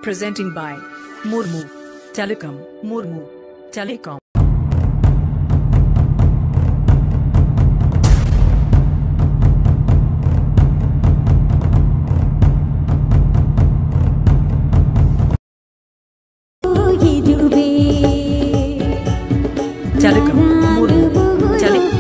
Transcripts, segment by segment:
Presenting by Murmu Telecom. Murmu Telecom. Telecom. Murmu Telecom.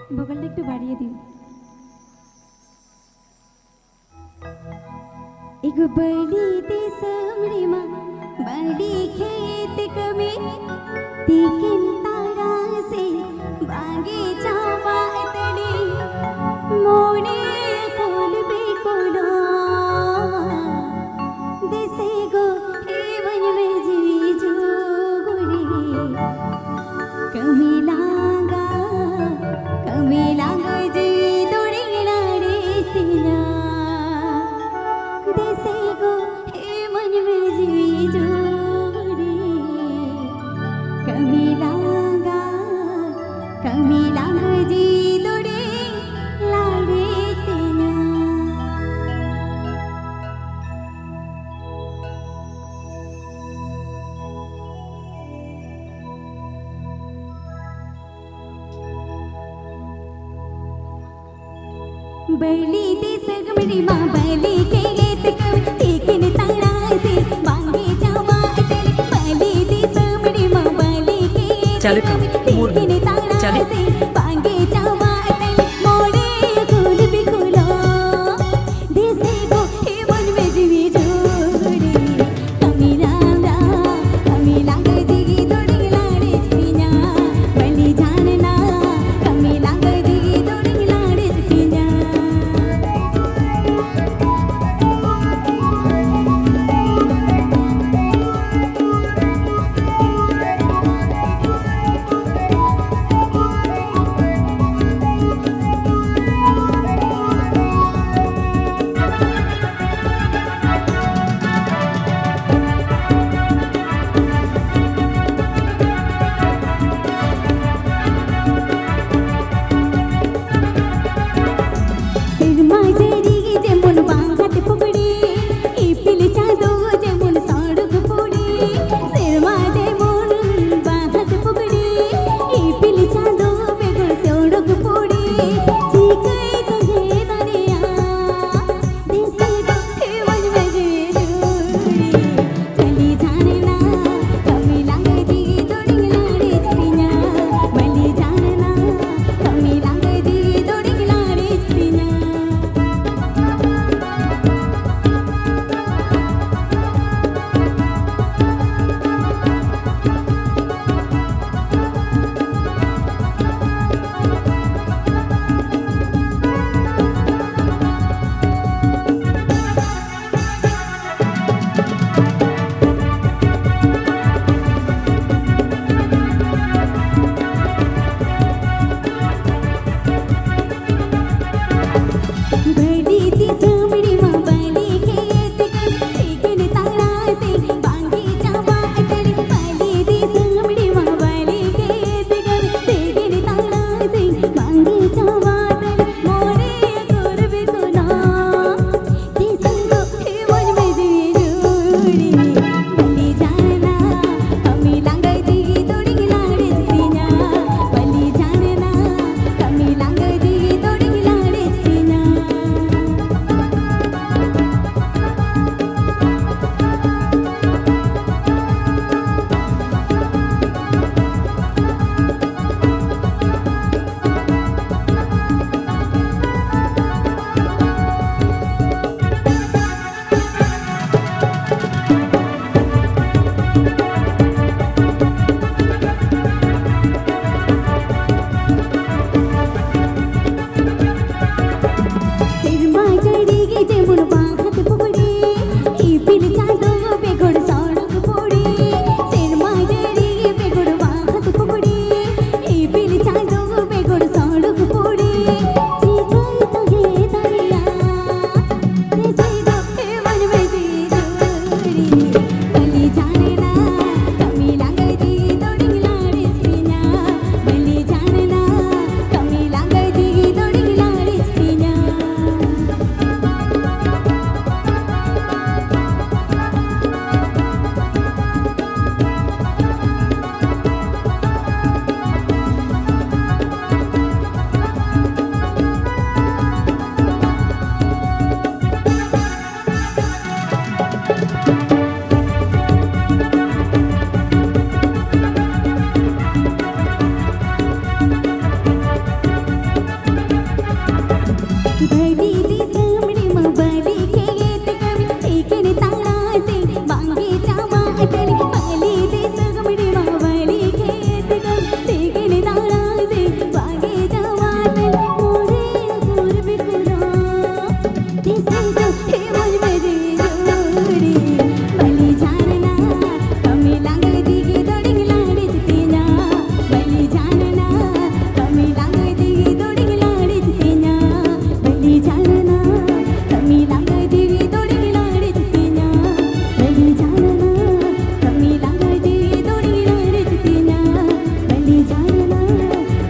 ভোকালটা একটু বাড়িয়ে দিন। एक बड़ी ती सामने माँ बड़ी खेत कमे तीकिन तारा से बागीचा मातड़ी मोने कोल पे कोला देसे गो हे वन में जीवी जोगुड़ी कमी लागा जी तोड़ी लाड़े तिना देसे गो हे मन में जीवी जोड़ी कमी लागा जी तोड़ी लाड़े तिना बली ती सगमड़ी माँ बली के लेत कम तीकिन तारा से बांगे जावा अतल बली ती सगमड़ी माँ बली के लेत कम तीकिन तारा से बांगे जावा अतल मोड़े कुल बिकुला देसे को हे मन में जीवी जोड़ी कमी लागा जिगी तोड़ी लाड़े जिना बली जानना कमी लागा जिगी तोड़ी लाड़े जिना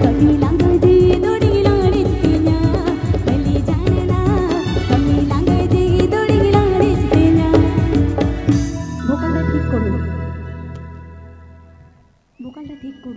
kami langgar di dodi larisnya beli janana kami langgar di dodi larisnya vokalটা ঠিক করুন vokalটা ঠিক করুন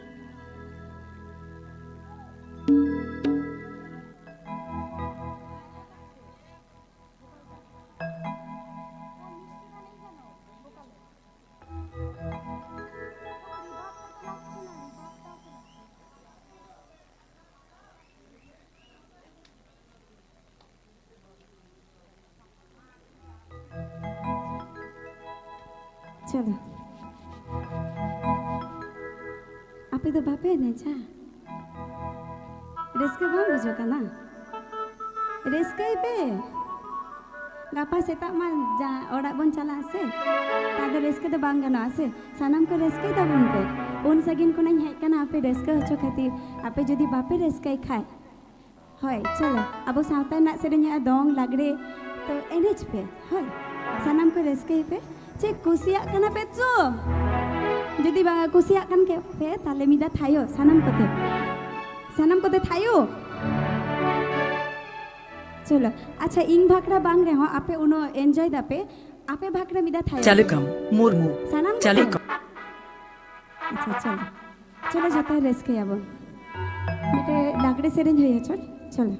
चलो आप तो बापे ने चा रेस्के बम बुझो कना रेस्के पे गापा सेता मा जा ओड़ा बन चला से तादे रेस्के तो बांग गना से सनम को रेस्के दा बन पे उन सगिन को नहीं है कना आपे रेस्के होचो खातिर आपे जदी बापे रेस्के खाए होय चलो अब सावता ना सेरेnya dong lagre तो एनएच पे होय सनम को रेस्के पे cek kusiak kana petso jadi ba kusiak kan ke pe tale mida thayo sanam kote thayo cholo acha ing bhakra bang re ho ape uno enjoy dape ape bhakra mida thayo Calukam Murmu sanam Calukam acha cholo jata reske abon mete lagre serenj hoye cholo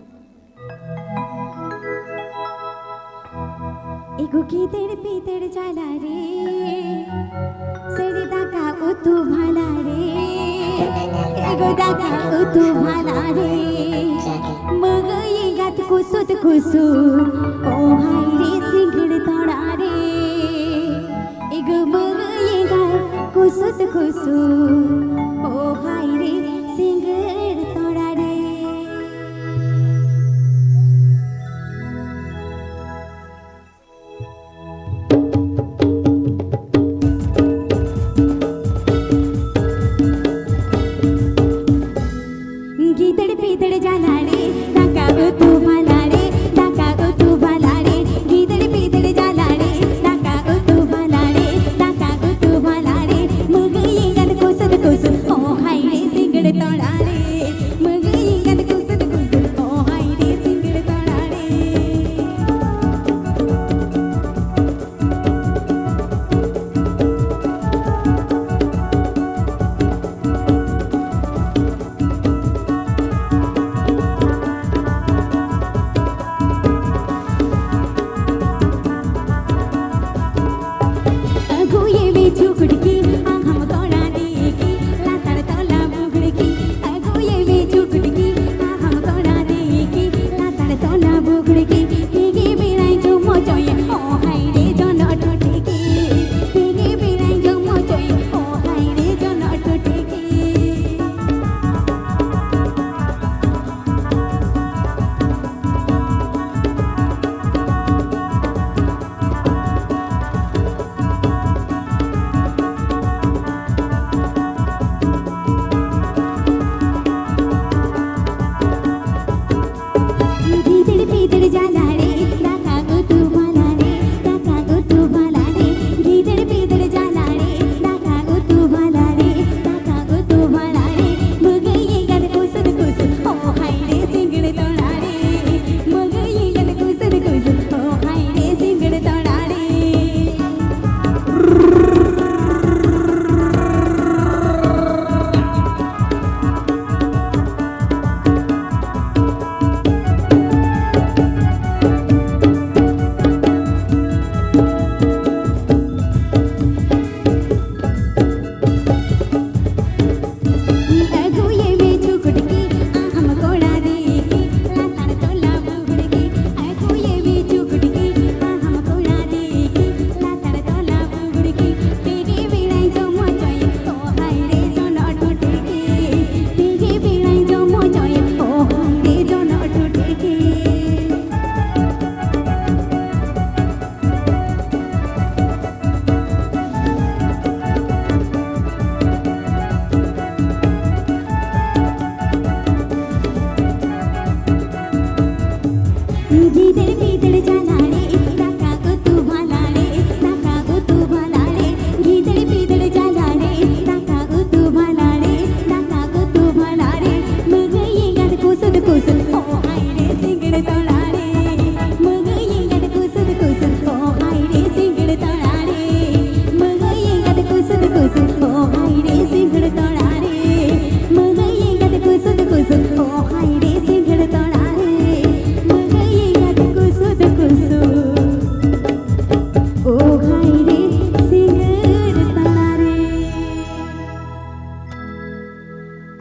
एगो गीदड़ पीदड़ जाला रे सेरे दाका उतु भाला रे एगो दाका उतु भाला रे मगई गात कुसुत कुसुत ओ हाय रे सिंगड़ तोड़ा रे एगो मगई गात कुसुत कुसुत ओ हाय रे सिंगड़ तोड़ा रे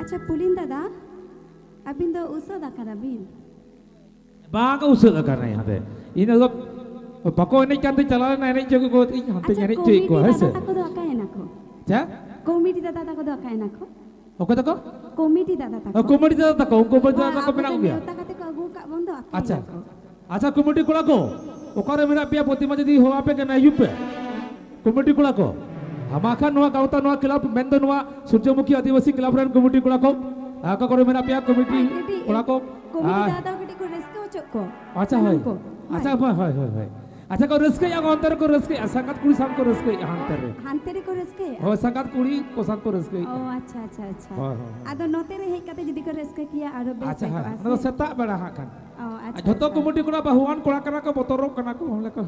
अच्छा पुलिन दादा अबिन दो उसो दा कराबिन bang usut karena ya teh ini lo pokok ini kan tuh jalan nenek jago gue ini hantu अच्छा nenek cuy gue comedy hese दादा ताको दो अकाय नाको ja कॉमेडी दादा ताको दो अकाय नाको oke tako कॉमेडी दादा ताको komedi jatuh tako komedi jatuh tako menang dia ताकते को अगु का बंदो अकाय acha नाको acha komedi kula ko okare mena pia poti ma jadi hoa pe kena yupe komedi kula ko amakan noa kauta noa kilap mendo noa surjamukhi adivasi kilap ran komedi kula ko aka kore mena pia komedi kula ko comedy दादा कटी को रेस्को चको acha hoy acha hoy acha ko reske yang antar ko reske sangat kuri sang ko reske antar हानतेरे को रेस्के oh sangat kuri ko sang ko reske ओ अच्छा अच्छा अच्छा hoy आदो नोतेरे हे कते जदी को रेस्के किया आरो बेस acha को hoy no setak bala hakan ओ अच्छा joto komedi kula bahuan kula kana ko botorok kana ko homle ko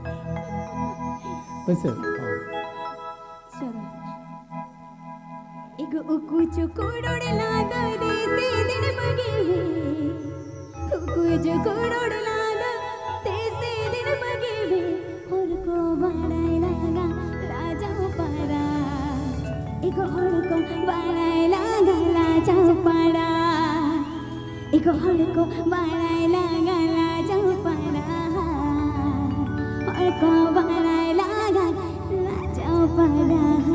Pese. चलो एक उकु चुकुड़ोड़ लादा देसी दिन बगे वे उकु चुकुड़ोड़ लादा देसी दिन बगे वे और को बाड़ाई लागा लाजाओ पारा एक और को बाड़ाई लागा लाजाओ पारा एक और को बाड़ाई लागा लाजाओ पारा और को बाड़ाई लागा लाजाओ पारा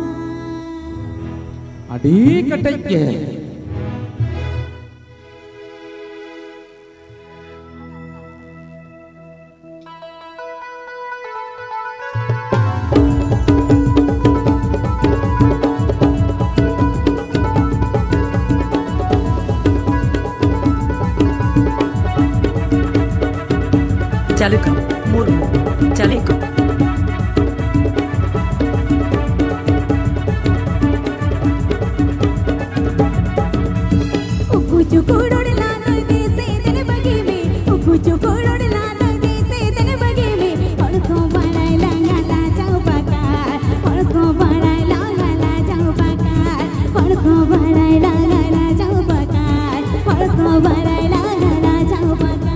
Adi keteknya. Jalukam, Murmu, Jalekam. चुकुड़ोड़ लादा देसे दिन बगे में उकु चुकुड़ोड़ लादा देसे दिन बगे में और को बाड़ाई लागा लाजाओ पाकार और को बाड़ाई लागा लाजाओ पाकार और को बाड़ाई लागा लाजाओ पाकार और को बाड़ाई लागा लाजाओ पाकार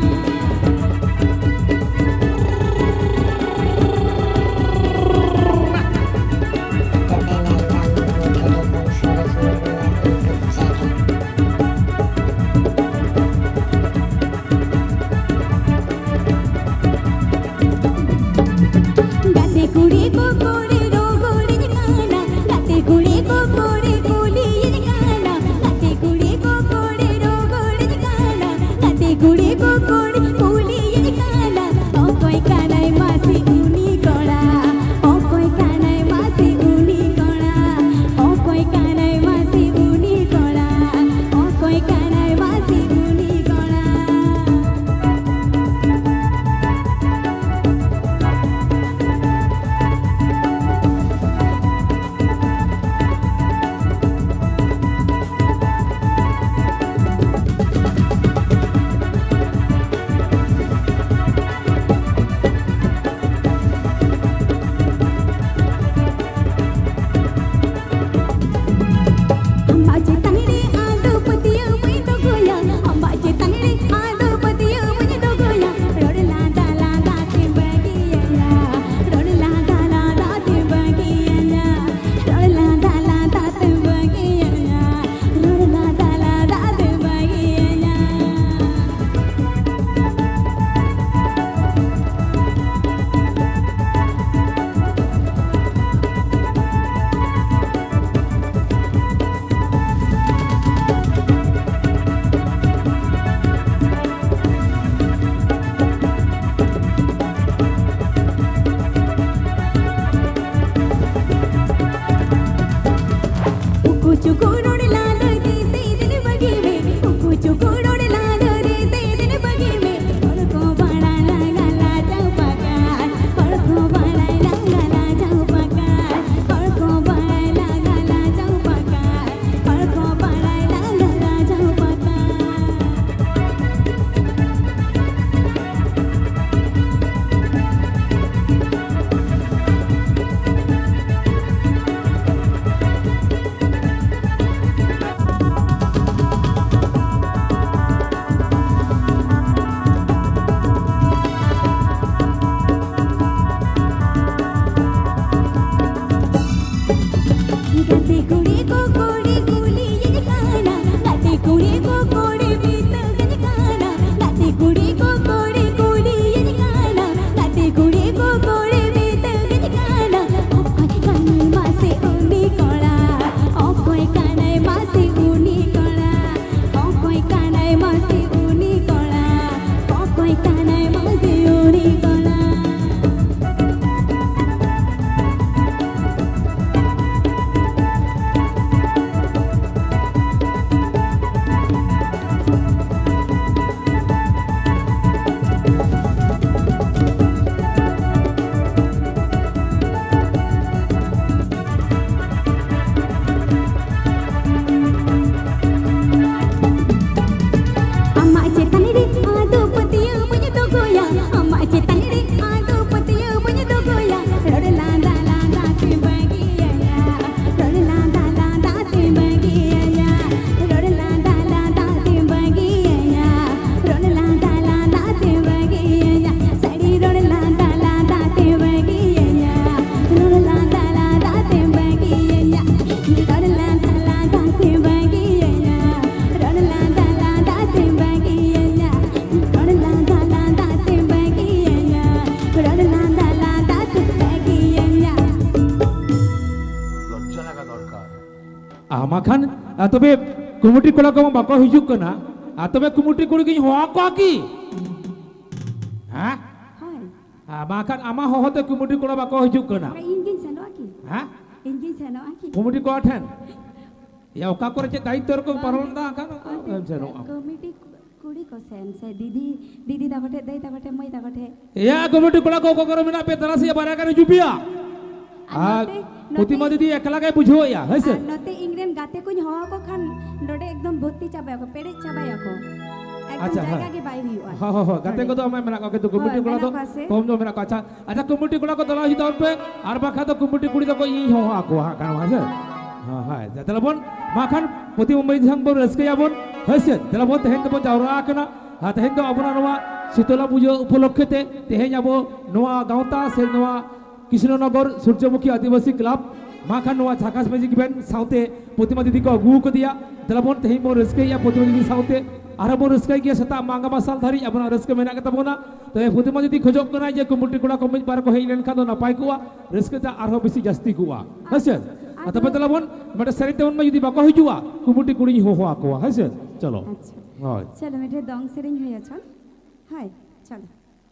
Makan tapi kumuti kula ko bako hijuk kana. Tapi kumuti kuli ki hoa ko ki. Hah? Hai. Makan ama hohote kumuti kula bako hijuk kana. Ra ingin sano aki. Hah? Ingin sano aki. Kumuti ko athen. Ya oka ko rece daitor ko parolda kan. Komiti kuri ko sen se didi dakote dai dakote moi dakote. Ya kumuti kula ko koro mina pe tarasi ya bara kan jupia. Putima didi ekala kai bujho ya, haise. Note ingren gate kuny hoa ko khan node ekdom bhotti chabai ko pere chabai ko. Acha Ekdom jaiga ge bai huyuga. Ha gate ko to amai mena ko ke to kumuti kula to tom jo mena ko acha acha kumuti kula ko dala hi taun pe ar bakha to kumuti kuli to ko i hoa ko ha kan haise. Ha telepon makan puti mumbai sang bor reske ya bon haise telepon tehen to jawra kana ha tehen to abuna noa sitola pujo upolokkete tehen abo noa gaunta se noa Krishnanagar Surjamukhi Adivasi Club makan noa Jhakas Magic Band saute Putima didi ko agu ko dia telepon tehen bor reske ya Putima didi saute ara bor reske ki seta manga masal dhari abuna reske mena kata bona to Putima didi khojok kana je kumuti kula komit bar ko heilen khan napai kuwa reske ta arho besi jasti kuwa haise atau telepon mata seri telepon ma judi bako hijua kumuti kuli ho ho ko haise chalo Acha. Chalo mete dong sering hoya chal. Hai, chalo.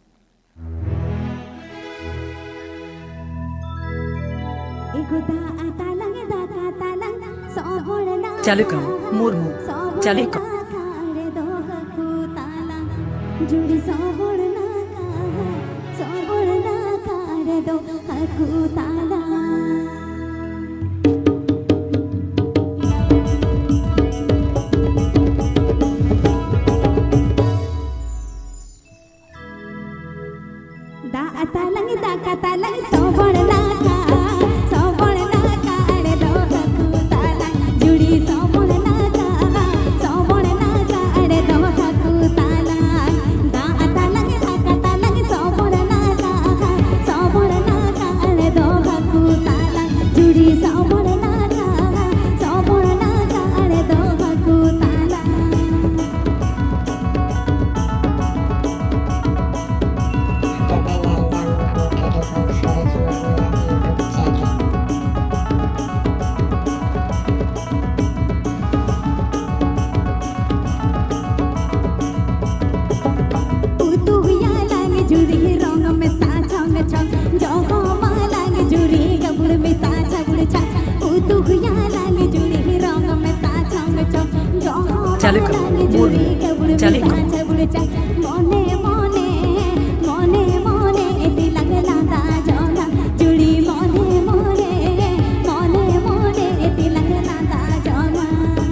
Ikuta atalang da katalang soborna. चालू करो मुर्मू चालू करो Kare doha kutalang judi soborna kare doha kutalang. Da katalang soborna kare doha kutalang judi soborna kare doha kutalang. Da katalang soborna kare doha kutalang judi soborna kare doha kutalang. चालू करो मुर्मू चालू करो मने मने मने मने एति लगला दा जोला जुड़ी मने मने मने मने एति लगला दा जोला.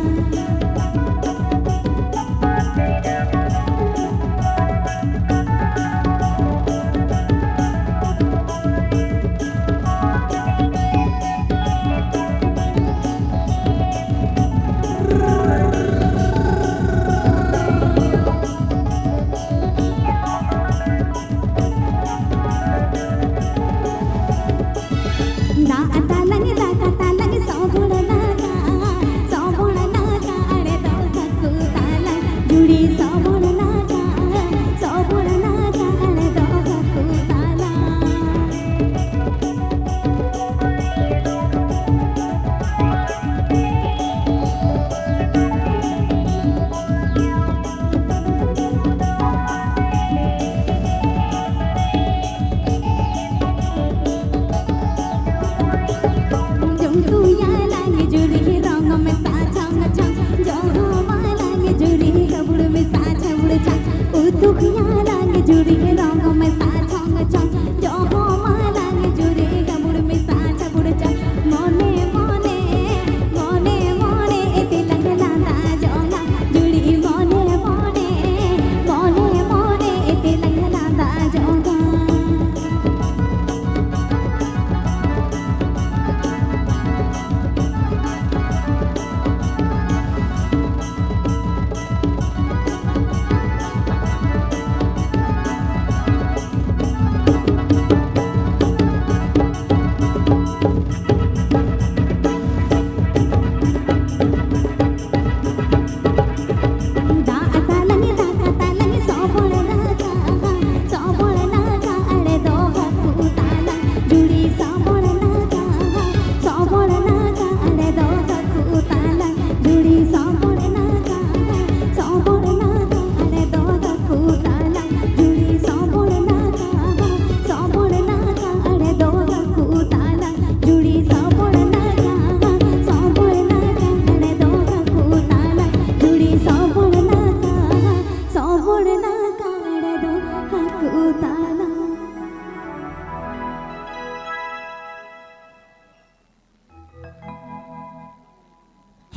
Da katalang soborna kare doha kutalang judi soborna kare doha kutalang. Jungtu ya lang juri rong me sa chang chang jo ma lang juri kabul me sa chang chang utuk ya lang juri rong me sa chang chang jo ma lang juri kabul me sa chang chang mone mone mone mone ete lagla da jola juri mone mone mone mone ete lagla da jola.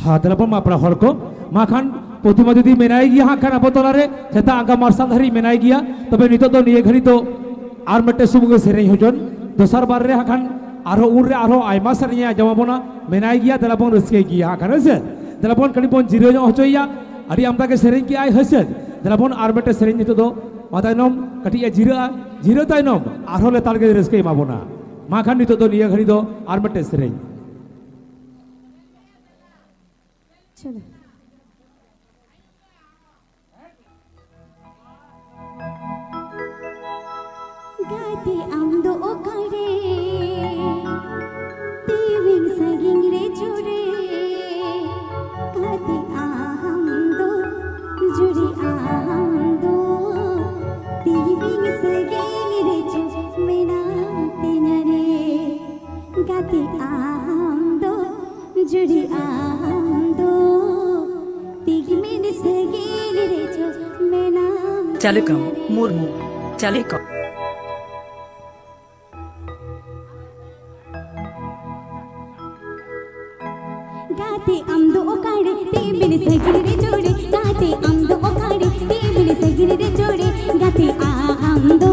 telepon ma pra hor ko makan Potima judi menai gya hakan abo tolare seta angka marsal hari menai gya tobe nito do niye ghari to ar mette subuge serei hojon dosar bar re hakan aro urre aro aima sarnya jamabona menai gya telepon reske gya hakan ase telepon kanipon jiro jong hochoya adi amta ke serei ki ai hase telepon ar mette serei nito do matainom kati ya jiro tainom aro le talge reske mabona makan nito do niye ghari do ar mette serei चलो गाते आमदो ओकारे तीविंग सगिंग रे जुरे गाते आमदो जुरे आमदो तीविंग सगिंग रे जुरे मेना तेना रे गाते आमदो जुरे आमदो तीविंग सगिंग रे जुरे मेना Calikam Murmu Calikam गाते आमदो ओकारे तीबिन सगिर रे जोड़े गाते आमदो ओकारे तीबिन सगिर रे जोड़े गाते आमदो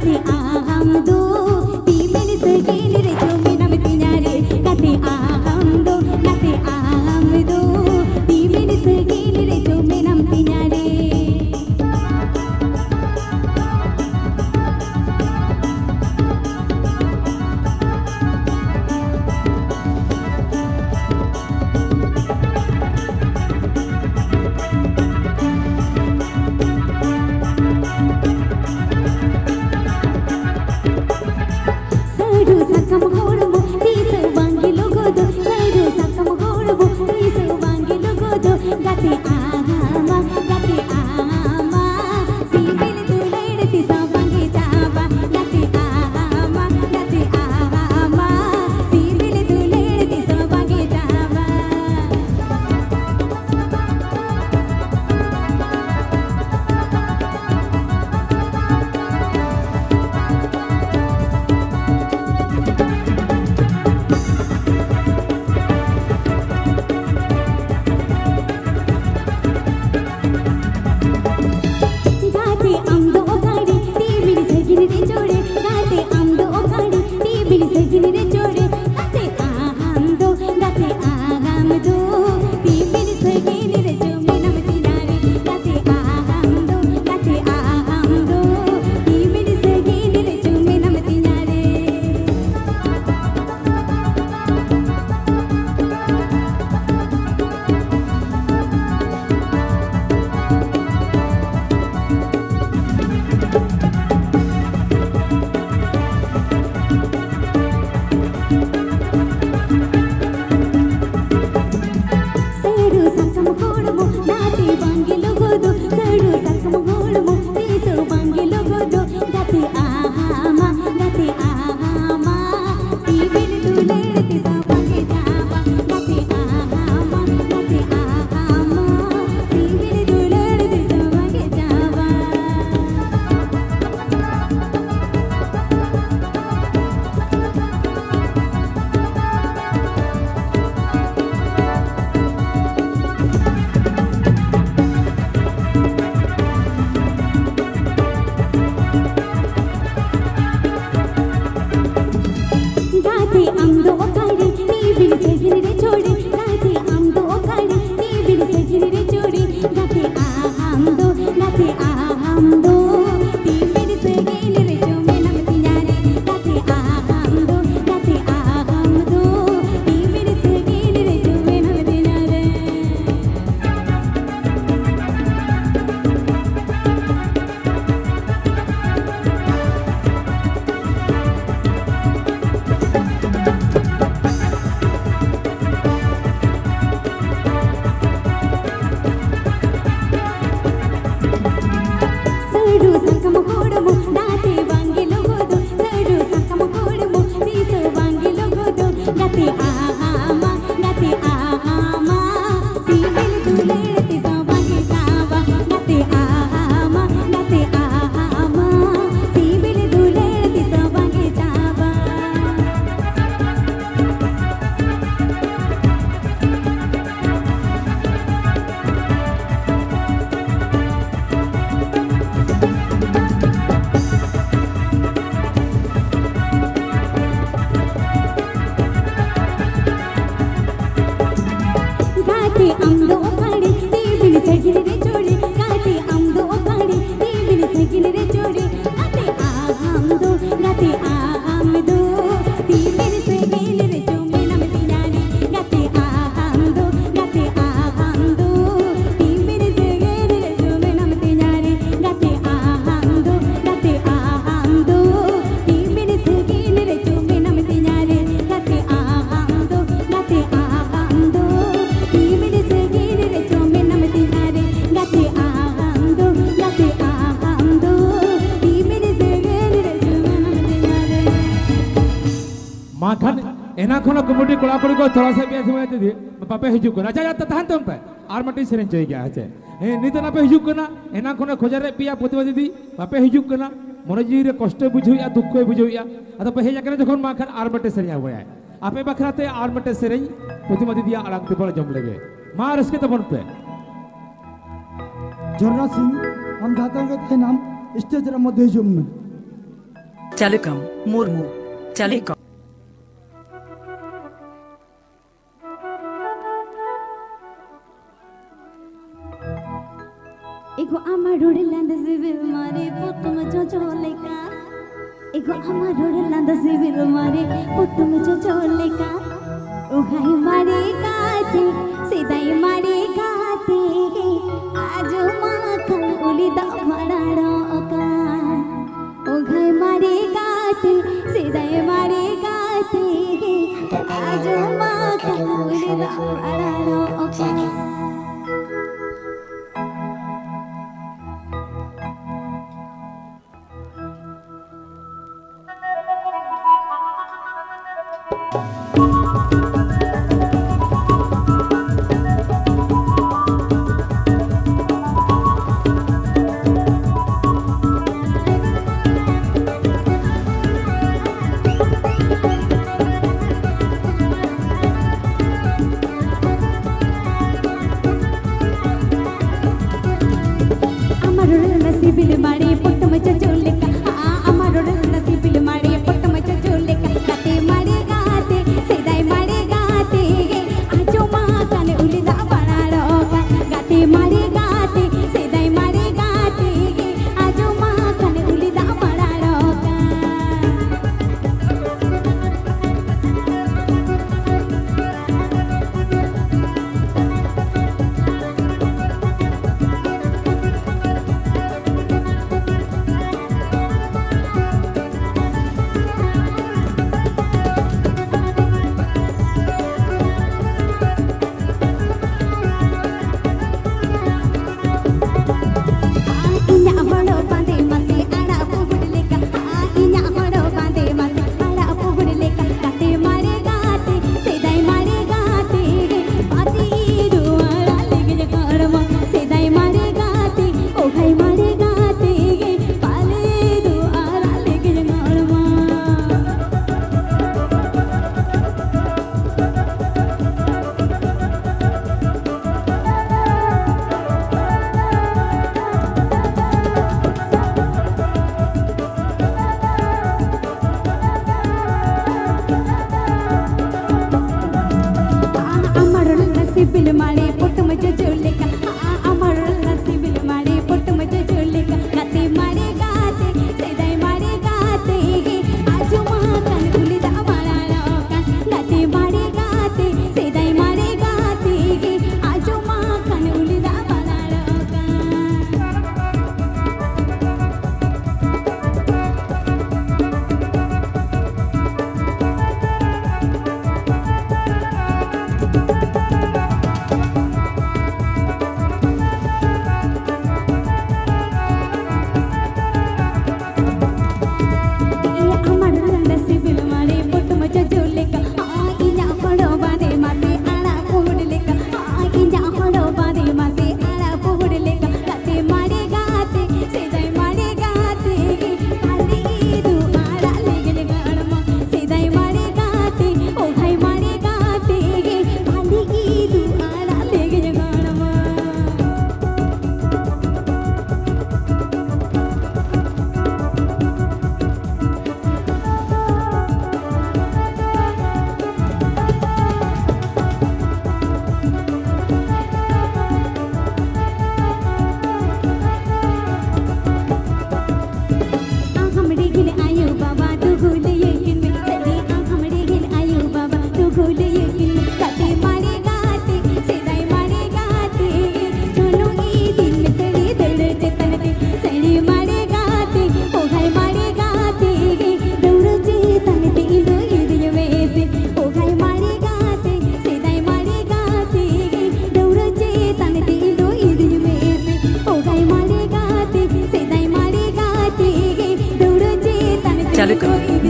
तीबिन सगिर रे जो मेना में तिनारे गाते आमदो तीबिन सगिर रे जो मेना में तिनारे segini re chori gate amdo okari timin segini re chori gate amdo timin segini re chumi nam tinani gate amdo timin segini re chumi nam tinani gate amdo timin segini re chumi nam tinani gate amdo timin segini re chumi nam tinani gate amdo timin segini re chumi nam tinani माखन एना खोना committee कोड़ा कोड़ी को थोड़ा सा भी ऐसे में दे पापे हिजू को अच्छा जाता ताहन तुम पे आर मटी सेरेंज होई गया है नीत ना पे हिजू करना एना खोना खोजरे पिया प्रतिभा दीदी पापे हिजू करना मन जीवी रे कष्ट बुझुया दुख बुझुया अदा पे हेजा करे जखन माखन आर मटे सेरेंज हुआ है आपे बखराते आर मटे सेरेंज प्रतिभा दीदी आड़ांग ते बड़ जम लगे मां रसके तबन पे झरना सिंह हम धातंगे थे नाम स्टेज रे मध्य जुम में चालुकम Murmu चालिकम Ego amarore landa civil mare potom chocholeka Ego amarore landa civil mare potom chocholeka O ghai mare gaate sidai mare gaate ajo makhan ulida bhararo oka O ghai mare gaate sidai mare gaate ajo makhan ulida bhararo oka Sibil mare pottam chocholeka amaror nasibil mare pottam chocholeka gate mare gaate sidai mare gaate ajo makan ulida banaroka gate mare gaate sidai mare gaate ajo makan ulida banaroka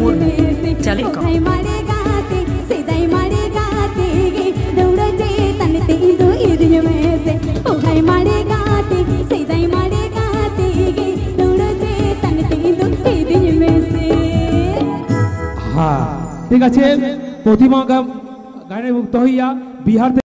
Murmu में से telecom ओखाई मारे गाते सीधाई मारे गाते दौड़ जे तनते दो इरिय में से ओखाई मारे गाते सीधाई मारे गाते दौड़ जे तनते दो इरिय में से हाँ ठीक আছে প্রতিমা গানে মুক্ত হইয়া বিহার